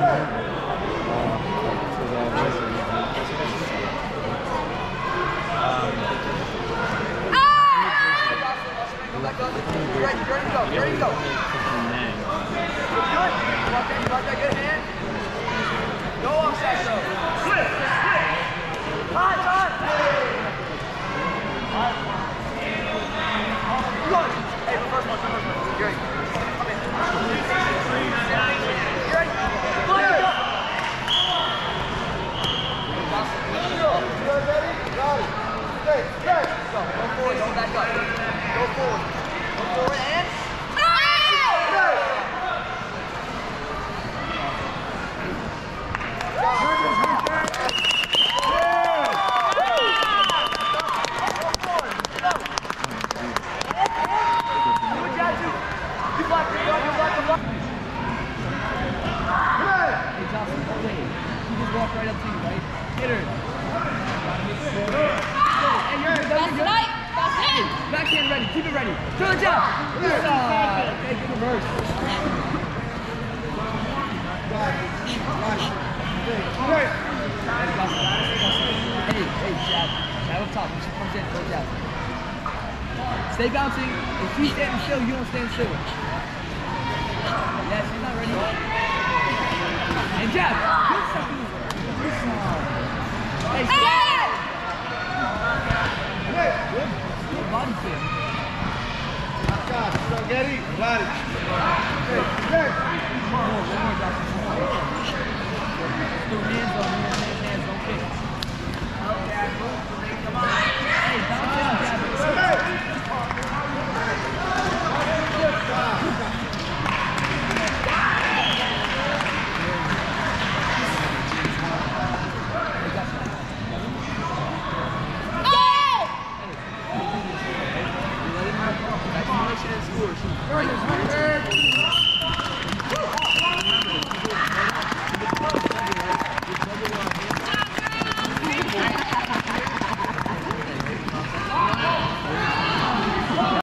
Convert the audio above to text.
Ready to go. Good hand. Go offside though. Flip. Time. Hey, first one. Gary. Come in. Gary. Got it. Stay. Go forward, don't back up. Go forward and... Walk right up to you, right? Hit her. Hey, you're good. That's it. Backhand ready. Keep it ready. Throw the jab. Okay, good reverse. Hey, jab. Jab up top. When she comes in, go jab. Stay bouncing. If she's standing still, you don't stand still. Yeah, she's not ready. And jab. Hey! Good body fit. Get it. Got it. Hey. One more, Josh. Do hands on hands, don't kick. Okay, come on. Hey, bounce in, jab. School.